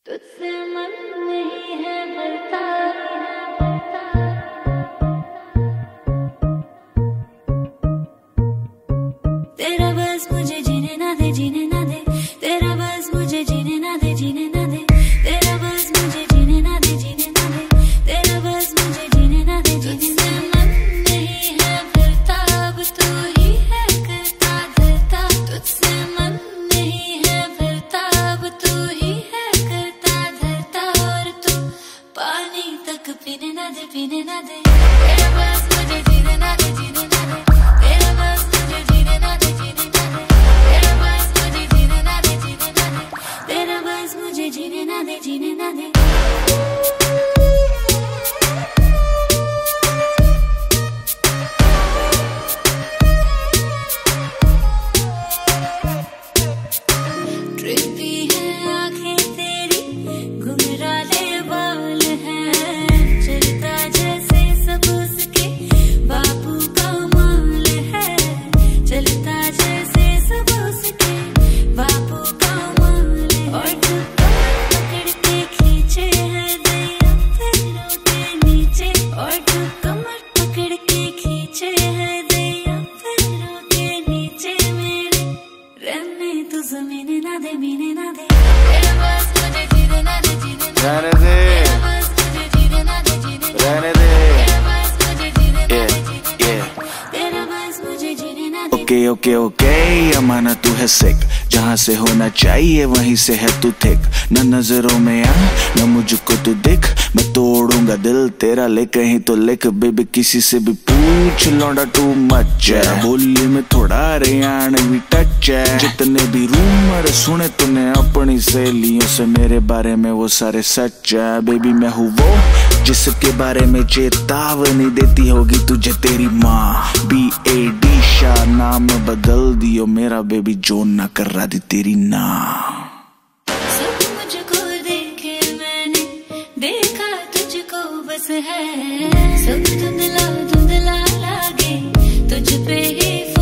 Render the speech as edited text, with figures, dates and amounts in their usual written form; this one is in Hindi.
तुझसे मन नहीं है भरता, तेरा बस मुझे जीने ना दे, जीने ना दे, तेरा बस मुझे जीने ना दे, जीने ना दे, तेरा बस मुझे जीने ना दे, जीने ना दे, तेरा बस मुझे जीने ना दे, तुझसे मन नहीं है भरता, अब तू ही है करता धरता, तुझसे मन नहीं है भरता, अब तू ही है करता धरता, और तू पानी तक पीने ना दे, पीने ना दे, तेरा बस मुझे जीने ना दे, जीने ना दे, तेरा बस मुझे जीने ना दे, जीने ना दे, तेरा बस मुझे जीने ना दे, जीने ना दे, तेरा बस मुझे जीने ना दे, जीने ना दे। ट्रिपी है आंखें तेरी, घुंघराले बाल हैं, चलता जैसे सब उसके बापू का माल है, चलता जैसे सब उसके बापू का माल है, और जो कमर पकड़ के खींचे है दैया पैरों के नीचे, और जो कमर पकड़ के खींचे है दैया पैरों के नीचे, मेरे रहने तू जमीने ना दे, मीने ना दे, तेरा बस मुझे जीने ना दे, जीने ना दे, तेरा बस मुझे जीने ना दे, जीने ना दे, तेरा बस मुझे जीने ना दे, जीने ना दे, तेरा बस मुझे जीने ना दे। ओके ओके ओके अमाना तू है सिक, जहाँ से होना चाहिए वहीं से है तू थिक, न नजरों में आ न मुझको तू दिख, मैं तोड़ूंगा दिल तेरा ले कहीं तो लिख, बेबी किसी से भी पूछ लौंडा टू मच है, बोली में थोड़ा हरियाणवी टच है, जितने भी रूमर सुने तूने अपनी सहेलियों से मेरे बारे में वो सारे सच है, बेबी मैं हूँ वो जिसके बारे में चेतावनी देती होगी तुझे तेरी माँ, BAD शाह नाम बदल दियो मेरा, बेबी जो ना कर रहा दी तेरी ना। सब मुझको देखे मैंने, देखा तुझको बस है, सब धुंधला धुंधला लागे, तुझ पे ही